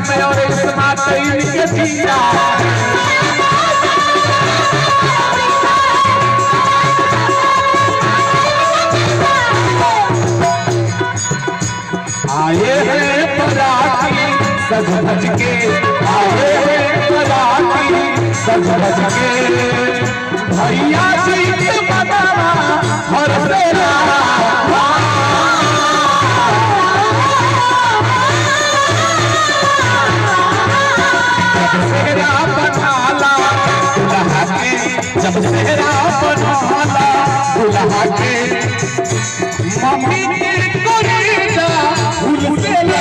में और स्मार्ट इनके जीरा आए हैं बराती सज धज के, आए हैं बराती सज धज के, भैया जी के बदावा हर बेला सेहरा बनाला दुल्हा के, जब सेहरा बनाला दुल्हा के, मम्मी के कोरेला भूल से ला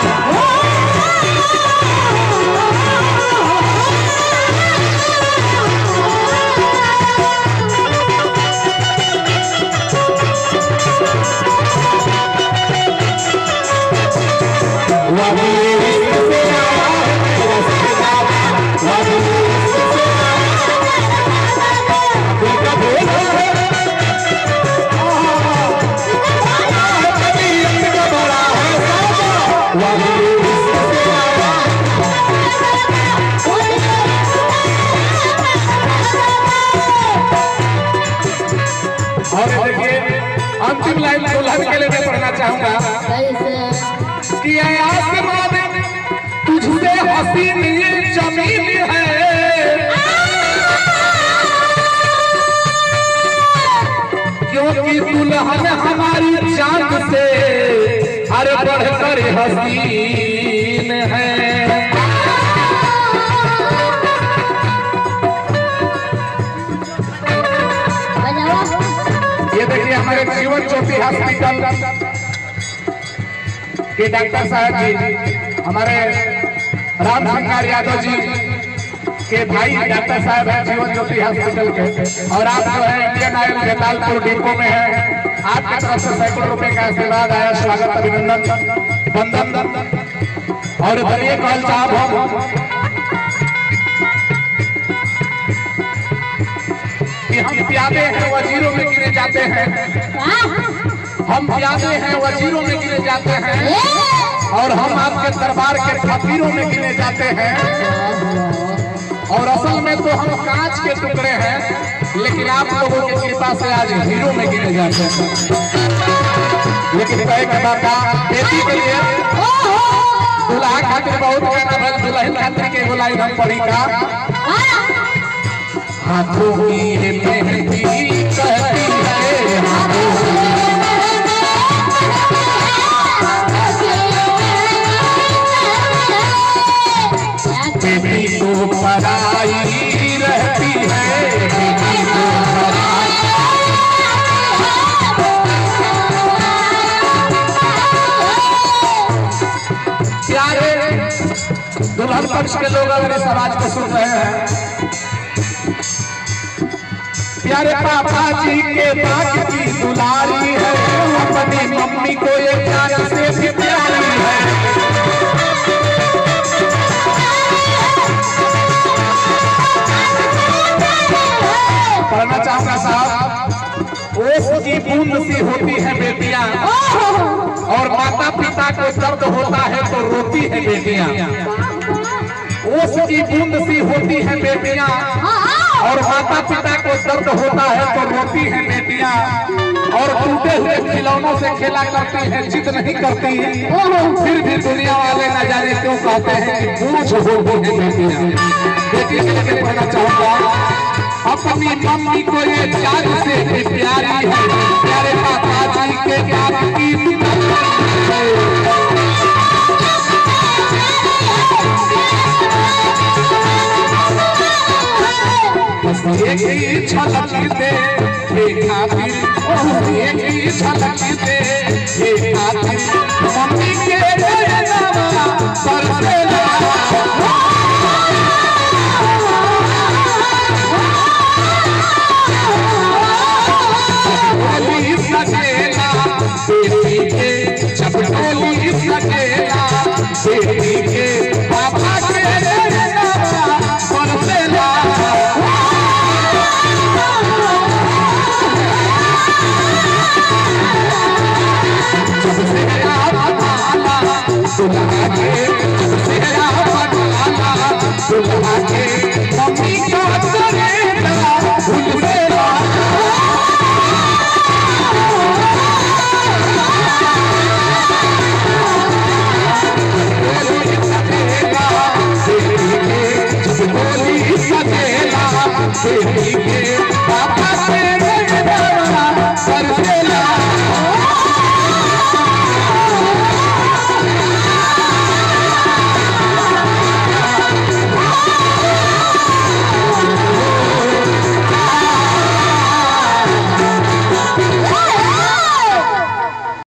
अंतिम लाइन दुल्हन के लिए मैं पढ़ना चाहूंगा कि आसमान तुझसे हसीन ये जमीन है, क्योंकि दुल्हन हमारी चांद से अरे बढ़कर हसीन है। ये देखिए हमारे जीवन ज्योति हॉस्पिटल के डॉक्टर साहब जी, हमारे राम सिंह यादव जी के भाई डॉक्टर साहब हैं जीवन ज्योति हॉस्पिटल के, और आप जो है इंडियन ऑयल बेतालपुर डिपो में है, आपकी तरफ से सैकड़ों रुपए का आशीर्वाद आया, स्वागत अभिनंदन वंदन। और बनिए कॉल साहब हम प्यादे हैं वजीरों में गिने जाते हैं, हम प्यादे हैं वजीरों में गिने जाते हैं, और हम आपके दरबार के फकीरों में गिने जाते हैं, और असल में तो हम कांच के टुकड़े हैं, लेकिन आप लोगों की कृपा से आज हीरो में गिने जाते हैं। लेकिन कहे कहता था बेटी के लिए दुल्हा खातिर बहुत कहना है, दुल्हन खातिर के बुलाई हम पढ़ी का हाथों की मेहंदी कहती है, हाथों बेटी तो पराई रहती है, बेटी तो पराई। प्यारे दुल्हन पक्ष के लोग अगर समाज को सुन रहे हैं, प्यारे पापा जी के बाग की दुलारी है, अपनी मम्मी को ये जान से भी प्यारी है। पढ़ना चाहूंगा साहब, ओस की बूंद सी होती है बेटियां, और माता पिता को दर्द होता है तो रोती है बेटियां। ओस की बूंद सी होती है बेटियां, और माता पिता को दर्द होता है तो रोती है बेटियां, और टूटे हुए खिलौनों से खेला करती है, जिद नहीं करती, फिर भी दुनिया वाले न जाने क्यों कहते हैं कि बोझ होती है बेटियां। बेटी के लिए पढ़ना चाहूंगा, अपनी मम्मी को ये जान से भी प्यारी है, प्यारे पापा जी के बाप की एक ही झलक दे खातिर, एक ही झलक दे खातिर, मम्मी के परसेला सजेला बेटी के, जब डोली सजेला बेटी के, पापा के परसेला। जब से बेटी के